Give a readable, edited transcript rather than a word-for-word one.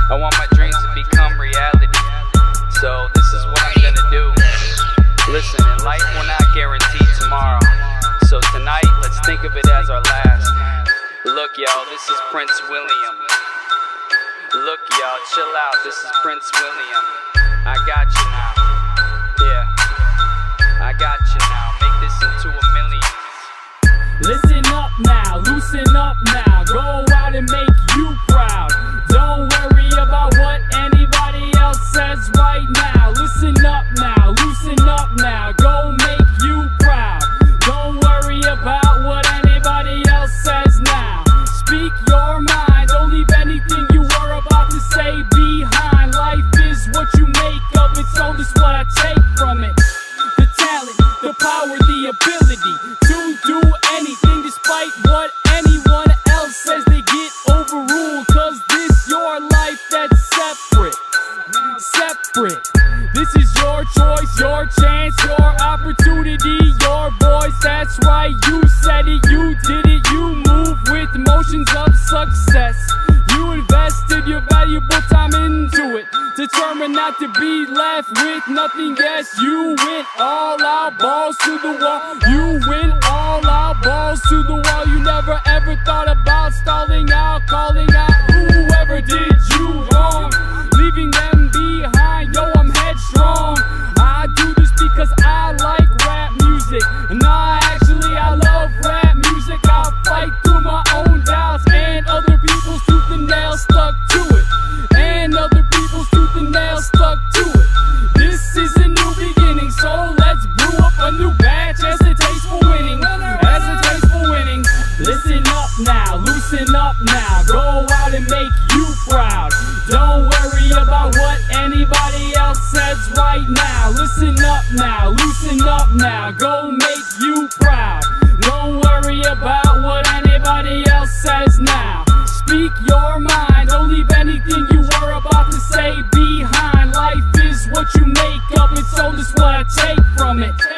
I want my dreams to become reality. So this is what I'm gonna do. Listen, in life we're not guaranteed tomorrow. So tonight, let's think of it as our last. Look, y'all, this is Prince William. Look, y'all, chill out. This is Prince William. I got you now. Yeah, I got you now. Make this into a million. Listen up now, loosen up now. Go out and make you proud. Don't worry about what anybody else says right now. Listen up now, loosen up now. Go make you proud. Don't worry about what anybody else says now. Speak your mind, don't leave anything you were about to say behind. Life is what you make of it, so this what I take from it. The talent, the power, the ability to do anything despite what anyone else says. They get overruled, cause this your life that's separate. This is your choice, your chance, your opportunity, your voice. That's right, you said it, you did it. You move with emotions of success. You invested your valuable time into it, determined not to be left with nothing. Yes, you went all out, balls to the wall. You went all out, balls to the wall. You never ever thought about stalling out, calling out whoever did you wrong, leaving them behind. Yo, I'm headstrong. I do this because I like rap music. Nah, actually I love rap music. I fight through my own doubts and other people's tooth and nail stuck to it. And other people's tooth and nail stuck to it. This is a new beginning, so let's brew up a new batch as a taste for winning. As a taste for winning. Listen up now, loosen up now. Go out and make you proud. Don't worry about what anybody else says right now. Listen up now, loosen up now. Go make you proud. Don't worry about what anybody else says now. Speak your mind, don't leave anything you were about to say behind. Life is what you make of it, so this what I take from it.